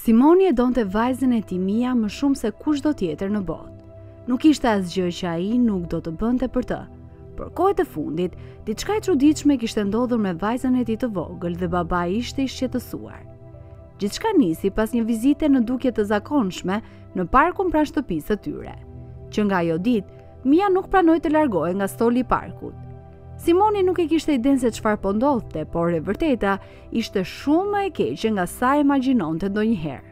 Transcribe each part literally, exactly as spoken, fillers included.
Simoni e donte vajzën e tij Mia më shumë se kushdo tjetër në botë. Nuk ishte asgjë që ai nuk do të bënte për të. Për kohët e fundit, diçka e çuditshme kishte ndodhur me vajzën e tij të vogël dhe babai ishte i shqetësuar. Gjithçka nisi pas një vizite në dukje të zakonshme në parkun pranë shtëpisë së tyre, që nga ajo ditë Mia nuk pranoi të largohej nga stoli i parkut. Simoni nuk e kishte idenë se çfarë po ndodhte, por e vërteta ishte shumë më e keqe nga sa e imagjinonte ndonjëherë.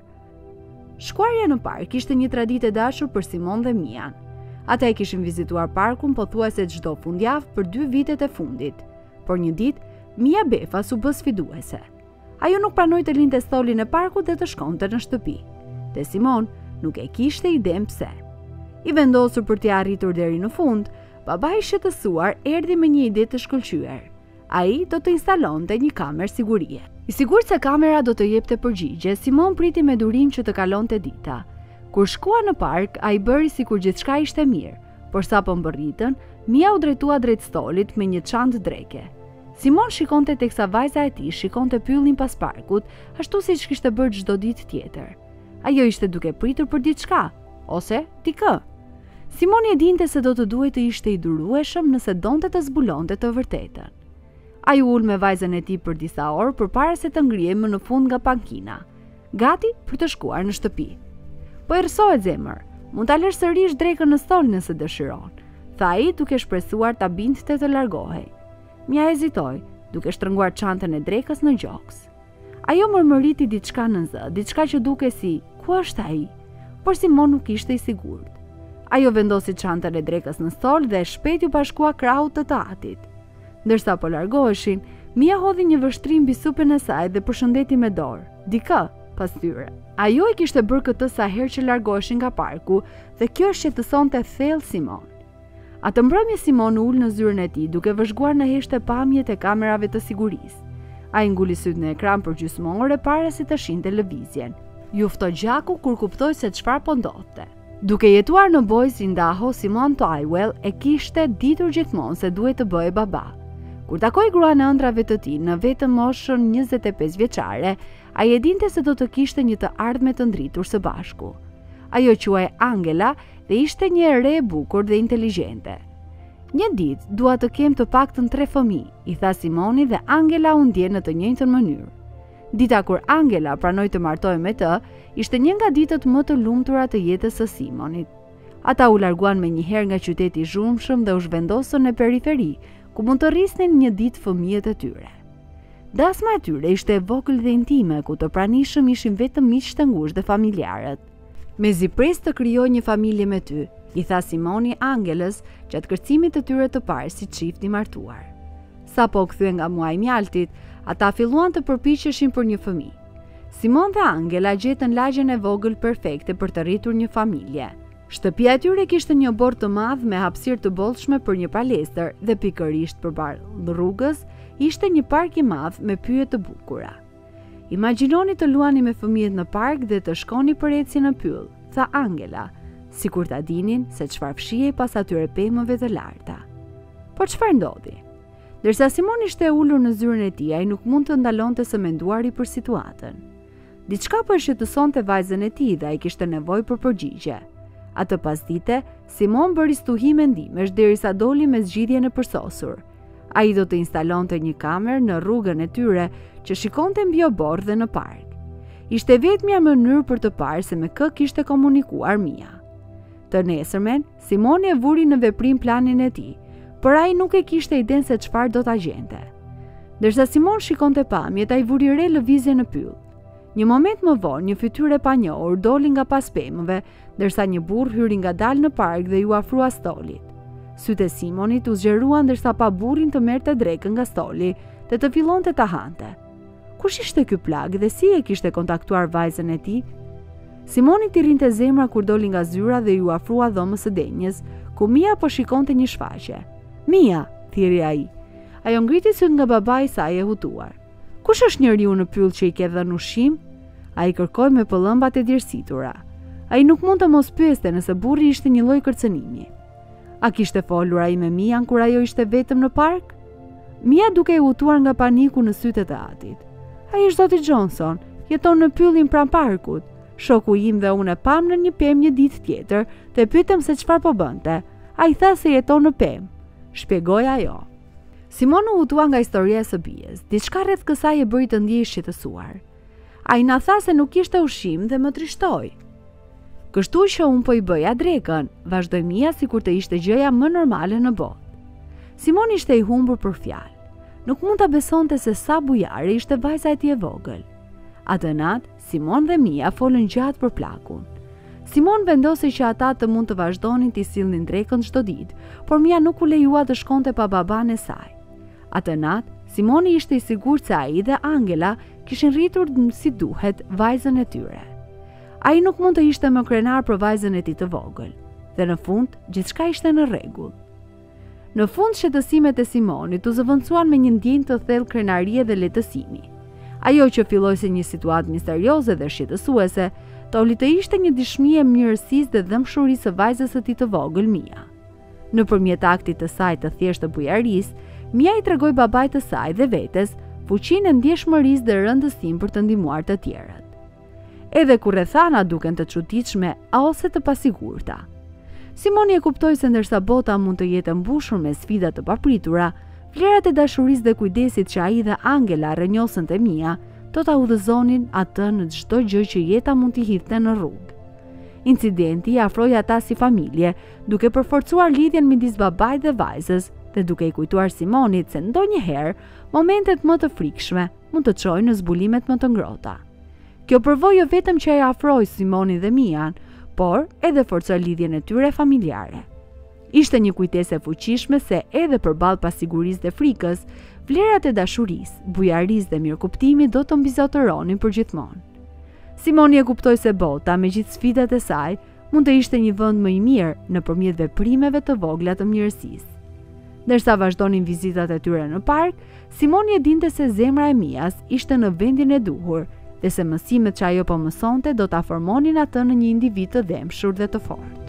Shkuarja në park ishte një traditë e dashur për Simon dhe Mian. Ata e kishin vizituar parkun pothuajse çdo fundjavë për dy vitet e fundit, por një ditë Mia befas u bë sfiduese. Ajo nuk pranoi të linte stolin e parkut dhe të shkonte në shtëpi. Dhe Simon nuk e kishte idenë pse. I vendosur për t'i arritur deri në fund, babai i shqetësuar erdhi me një ide të shkëlqyer. Ai do të instalonte një kamerë sigurie. I sigurt se kamera do të jepte përgjigje, Simon priti me durim që të kalonte dita. Kur shkua në park, ai bëri sikur gjithçka ishte mirë, por sapo mbërritën, Mia u drejtua drejt stolit me një çantë dreke. Simon shikonte teksa vajza e tij shikonte pyllin pas parkut, ashtu siç kishte bërë çdo ditë tjetër. Ajo ishte duke pritur për diçka, ose dikë. Simoni e dinte se do të duhej të ishte i durueshëm nëse donte të zbulonte të vërtetën. Ai u ul me vajzën e tij për disa orë përpara se të ngrihej më në fund nga pankina, gati për të shkuar në shtëpi. Po errësohet zemër, mund ta lësh sërish drekën në stol nëse dëshiron, tha ai duke shpresuar ta binte të largohej. Mia hezitoi, duke shtrënguar çantën e drekës në gjoks. Ajo mërmëriti diçka në zë, diçka që duke si, ku është ai? Por Simon nuk ishte i sigurt. Ajo vendosi çantën e drekës në stol dhe shpejt u bashkua krahut të të atit. Ndërsa po largoheshin, Mia hodhi një vështrim mbi supën e saj dhe përshëndeti me dorë. Dikë, pas tyre. Ajo e kishte bërë këtë sa herë që largoheshin nga parku dhe kjo shqetësonte thellë Simon. Atë mbrëmje Simon ul në zyrën e tij duke vëzhguar në heshte pamjet e kamerave të sigurisë. Ai nguli sytë në ekran për gjysmore para se të shinte lëvizjen. Ju ftoi gjaku kur kuptoi se çfarë po ndodhte. Duke jetuar në Boise, Idaho, Simon Tywell e kishte ditur gjithmonë se duhet të bëhej baba. Kur takoi gruan e ëndrave të tij në vetëm moshën njëzet e pesë vjeçare, ai e dinte se do të kishte një të ardhme të ndritur së bashku. Ajo quhej Angela dhe ishte një e re e bukur dhe inteligjente. Një ditë dua të kem të paktën tre fëmijë, i tha Simoni dhe Angela u ndje në të njëjtën mënyrë. Dita kur Angela pranoi të martohej me të, ishte një nga ditët më të lumtura të jetës së Simonit. Ata u larguan me njëherë nga qyteti i zhurmshëm dhe u zhvendosën në periferi, ku mund të rrisnin një ditë fëmijët e tyre. Dasma e tyre ishte e vogël dhe intime, ku të pranishëm ishin vetëm miqtë të ngushtë dhe familjarët. Mezi pres të krijoj një familje me ty, i tha Simoni Angelës gjatë kërcimit të tyre të parë si çift i martuar. Sa po u kthye nga muaji i mjaltit, ata filluan të përpiqeshin për një fëmijë. Simon dhe Angela gjetën lagjen e vogël perfekte për të rritur një familje. Shtëpia e tyre kishte një bord të madh me hapësirë të bollshme për një palestër dhe pikërisht përballë rrugës ishte një park i madh me pyje të bukura. Imagjinoni të luani me fëmijët në park dhe të shkoni për ecje në pyll, tha Angela, sikur ta dinin se çfarë fshihej pas atyre pemëve të larta. Por çfarë ndodhi? Ndërsa Simon ishte ulur në zyrën e tij, ai nuk mund të ndalonte së menduari për situatën. Diçka po e shqetësonte vajzën e tij dhe ai kishte nevojë për përgjigje. Atë pasdite, Simon bëri stuhi mendimesh derisa doli me zgjidhjen e përsosur. Ai do të instalonte një kamerë në rrugën e tyre që shikonte mbi obor dhe në park. Ishte vetmja mënyrë për të parë se me kë kishte komunikuar Mia. Të nesërmen, Simoni e vuri në veprim planin e tij, por ai nuk e kishte idenë se çfarë do ta gjente. Ndërsa Simon shikonte pamjet, ai vuri re lëvizje në pyll. Një moment më vonë, një fytyrë e panjohur doli nga pas pemëve, ndërsa një burr hyri ngadalë në park dhe ju afrua stolit. Sytë e Simonit u zgjeruan ndërsa pa burrin të merrte drekën nga stoli dhe të fillonte ta hante. Kush ishte ky plag dhe si e kishte kontaktuar vajzën e tij? Simonit i rinte zemra kur doli nga zyra dhe ju afrua dhomës së denjës, ku Mia po shikonte një shfaqje. Mia, thiri ai. Ajo ngriti syt nga babai i saj e hutuar. Kush është njeriu në pyll që i ke dhënë ushqim? Ai kërkoi me pëllëmbat e djersitura. Ai nuk mund të mos pyeste nëse burri ishte një lloj kërcënimi. A kishte folur ai me Mian kur ajo ishte vetëm në park? Mia duke e hutuar nga paniku në sytë të atit. Ai është zoti Johnson, jeton në pyllin pranë parkut. Shoku im dhe unë e pam në një pemë një ditë tjetër, dhe pyetëm se çfarë po bënte. Ai tha se jeton në pemë, shpjegoi ajo. Simon u hutua nga historia e së bijes, diçka rreth kësaj e bëri të ndiej shqetësuar. Ai na tha se nuk kishte ushqim dhe më trishtoi. Kështu që unë po i bëja drekën, vazhdoi Mia sikur të ishte gjëja më normale në botë. Simon ishte i humbur për fjalë. Nuk mund ta besonte se sa bujare ishte vajza e tij e vogël. Atë natë, Simon dhe Mia folën gjatë për plakun. Simon vendosi që ata të mund të vazhdonin t'i sillnin drekën çdo ditë, por Mia nuk u lejua të shkonte pa baban e saj. Atë natë, Simoni ishte i sigurt se ai dhe Angela kishin rritur si duhet vajzën e tyre. Ai nuk mund të ishte më krenar për vajzën e tij të vogël, dhe në fund gjithçka ishte në rregull. Në fund shqetësimet e Simonit u zëvendësuan me një ndjenjë të thellë krenarie dhe lehtësimi. Ajo që filloi si një situatë misterioze dhe shqetësuese, doli të ishte një dëshmi e mirësisë dhe dëmshurisë së vajzës së tij të vogël Mia. Nëpërmjet aktit të saj të thjeshtë të bujarisë, Mia i tregoi babait të saj dhe vetes fuqinë e ndjeshmërisë dhe rëndësinë për të ndihmuar të tjerët. Edhe kur rrethana duken të çuditshme ose të pasigurta, Simoni e kuptoi se ndërsa bota mund të jetë mbushur me sfida të papritura, vlerat e dashurisë dhe kujdesit që ai dhe Angela rrënjosën te Mia do ta udhëzonin atë në çdo gjë që jeta mund t'i hidhte në rrugë. Incidenti i afroi ata si familje, duke përforcuar lidhjen midis babait dhe vajzës dhe duke i kujtuar Simonit se ndonjëherë momentet më të frikshme mund të çojnë në zbulimet më të ngrohta. Kjo përvojë jo vetëm që e afroi Simonin dhe Mian, por edhe forcoi lidhjen e tyre familjare. Ishte një kujtesë e fuqishme se edhe përballë pasigurisë dhe frikës, vlerat e dashurisë, bujarisë dhe mirëkuptimit do të mbizotëronin përgjithmonë. Simoni e kuptoi se bota, me gjithë sfidat e saj, mund të ishte një vend më i mirë nëpërmjet veprimeve të vogla të mirësisë. Ndërsa vazhdonin vizitat e tyre në park, Simoni e dinte se zemra e Mias ishte në vendin e duhur dhe se mësimet që ajo po mësonte do ta formonin atë në një individ të dëmshur dhe të fortë.